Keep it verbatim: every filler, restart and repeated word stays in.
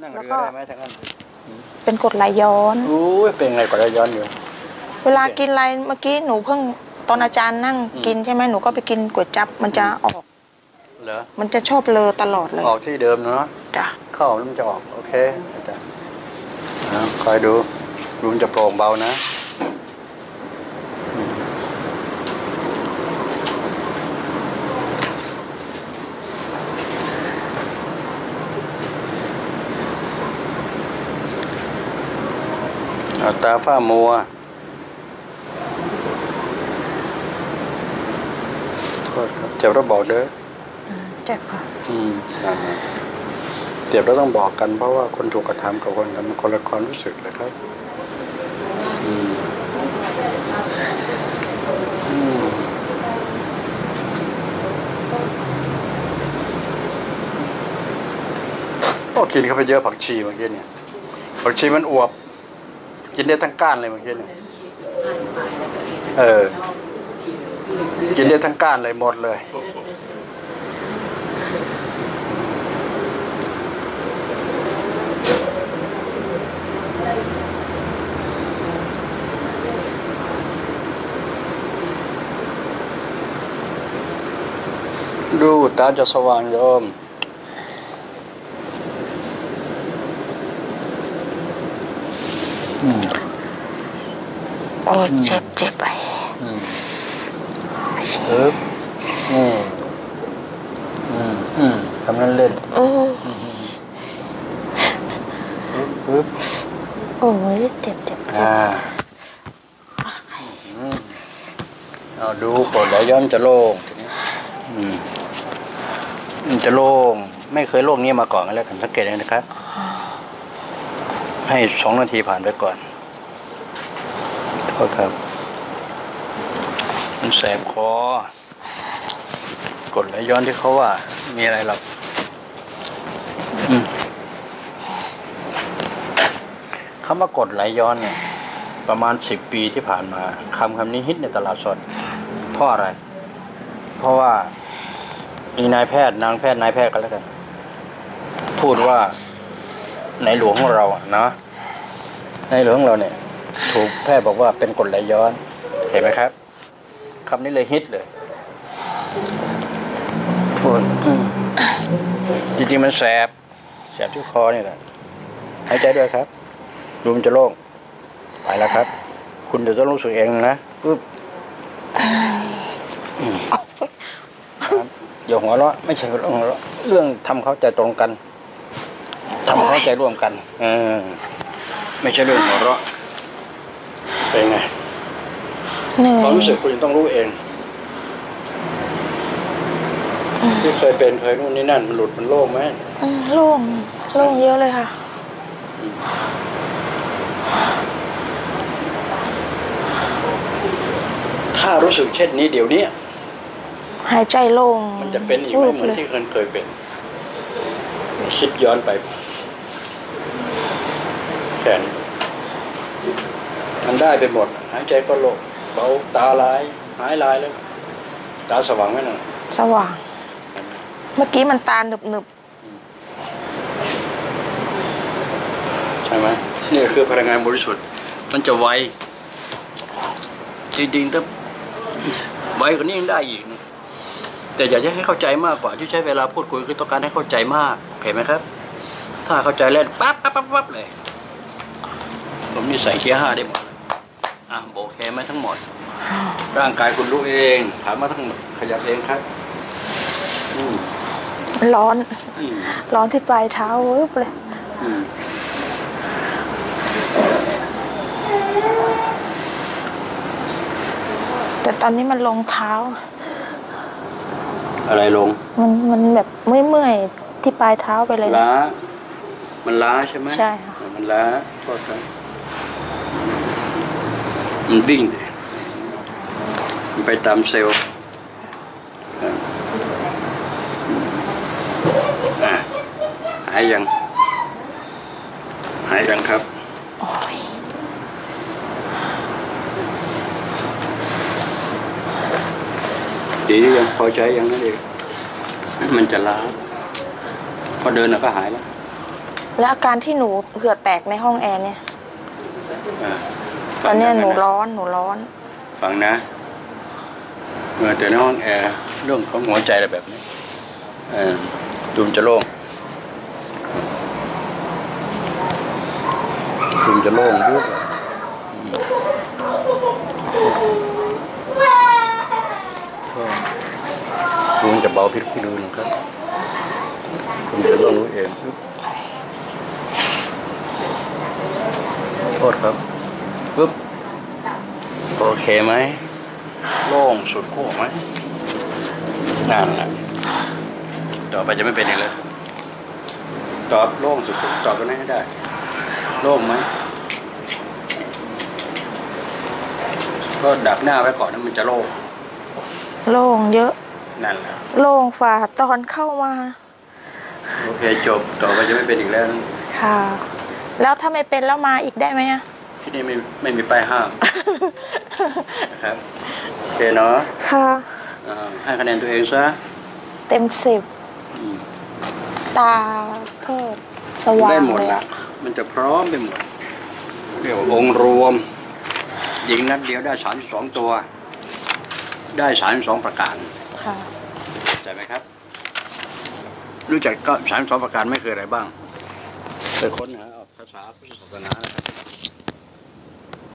แล้วก็เป็นกรดไหลย้อนอู้เป็นไงกรดไหลย้อนอยู่เวลากินอะไรเมื่อกี้หนูเพิ่งตอนอาจารย์นั่งกินใช่ไหมหนูก็ไปกินก๋วยจั๊บมันจะออกเหรอมันจะชอบเลอตลอดเลยออกที่เดิมเนาะจ้ะเข้าแล้วมันจะออกโอเคอาจารย์คอยดูดูมันจะโปร่งเบานะตาฝ้ามัวโทษครับเจ็บแล้วบอกเด้อเจ็บค่ะอืมเจ็บแล้วต้องบอกกันเพราะว่าคนถูกกระทำกับคนทำคนละความรู้สึกเลยครับอืมอืมก็กินเข้าไปเยอะผักชีเมื่อกี้เนี่ยผักชีมันอวบกินได้ทั้งก้านเลยเมื่อกี้เนี่ยเออกินได้ทั้งก้านเลยหมดเลยดูตาจะสว่างโยมโอ้เจ็บเจ็บไปเอออืมอืมอืมทำนั้นเล่นอืมปึ๊บโอ้ยเจ็บเจ็บเจ็บเอาดูกดไหลย้อนจะโล่งอืมมันจะโล่งไม่เคยโล่งนี้มาก่อนกันแล้วกันสังเกตเลยนะครับให้สองนาทีผ่านไปก่อนโทษครับมันแสบคอกดไหลย้อนที่เขาว่ามีอะไรหรอกคำว่ากดไหลย้อนเนี่ยประมาณสิบปีที่ผ่านมาคำคำนี้ฮิตในตลาดสดเพราะอะไรเพราะว่ามีนายแพทย์นางแพทย์นายแพทย์กันแล้วกันพูดว่าในหลวงของเราอ่ะเนาะในหลวงของเราเนี่ยถูกแพทย์บอกว่าเป็นกรดไหลย้อนเห็นไหมครับคำนี้เลยฮิตเลยพูดจริงๆมันแสบแสบที่คอนี่แหละหายใจด้วยครับดูมันจะโล่งไปแล้วครับคุณจะต้องรู้สึกเองนะปึ๊บอย่าหัวเราะไม่ใช่เรื่องหัวเราะเรื่องทำเข้าใจตรงกันทำเข้าใจร่วมกันเออไม่ใช่เรื่องหัวเราะเป็นไงความรู้สึกคุณต้องรู้เองที่เคยเป็นเคยนู่นนี่นั่นมันหลุดมันโล่งไหมโล่งโล่งเยอะเลยค่ะถ้ารู้สึกเช่นนี้เดี๋ยวนี้หายใจโล่งมันจะเป็นอีกไหมเหมือนที่เคยเคยเป็นคิดย้อนไปแขนมันได้ไปหมดหายใจก็โล่งเบาตาลายหายลายแล้วตาสว่างไหมน่ะสว่างเมื่อกี้มันตาหนึบหนึบใช่ไหมนี่คือพลังงานบริสุทธิ์มันจะไวจริงๆถ้าไวกว่านี้ยังได้อีกนะแต่อยากจะให้เข้าใจมากกว่าที่ใช้เวลาพูดคุยคือต้องการให้เข้าใจมากเห็นไหมครับถ้าเข้าใจเล่นปั๊บปั๊บปั๊บปั๊บเลยผมนี่ใส่เกียร์ห้าได้หมดอ่ะโอเคไหมทั้งหมดร่างกายคุณรู้เองถามมาทั้งหมดขยับเองครับร้อนร้อนที่ปลายเท้าเว้ยเลยแต่ตอนนี้มันลงเท้าอะไรลงมันมันแบบเมื่อยๆที่ปลายเท้าไปเลยล้ามันล้าใช่ไหมใช่ค่ะมันล้าโทษครับมันวิ่งมันไปตามเซลล์หายยังหายยังครับดียังพอใจยังนั่นเองมันจะล้าพอเดินก็หายแล้วแล้วอาการที่หนูเหงื่อแตกในห้องแอร์เนี่ยอ่าตอนเนี้ยหนูฟังะร้อนหนูร้อนฟังนะเมื่อแต่ในห้องแอร์เรื่องของหัวใจอะไรแบบนี้เออดูมนจะโล่งดูมนจะโล่งยุบดูมนจะเบาพิษพิรุณครับดูมนจะโล่งรู้เองยุบโทษครับปึ๊บโอเคไหมโล่งสุดขั้วไหมนั่นแหละต่อไปจะไม่เป็นอีกเลยตอบโล่งสุดตอบกันให้ได้โล่งไหมก็ดักหน้าไว้ก่อนนะมันจะโล่งโล่งเยอะนั่นแหละโล่งฝ่าตอนเข้ามาโอเคจบต่อไปจะไม่เป็นอีกแล้วนะค่ะ แล้วถ้าไม่เป็นแล้วมาอีกได้ไหมอะที่นี่ไม่ไม่มีป้ายห้ามครับโอเคเนาะค่ะอ่าให้คะแนนตัวเองซะเต็มสิบอืมตาเพิดสว่างได้หมดเลยละอะมันจะพร้อมไปหมดเรียกว่าองค์รวมยิงนัดเดียวได้สามสิบสองตัว ได้สามสิบสองประการค่ะเข้าใจไหมครับ รู้จักก็สามสิบสองประการไม่คืออะไรบ้างไปค้นหาเอาภาษาพุทธศาสนานะครับ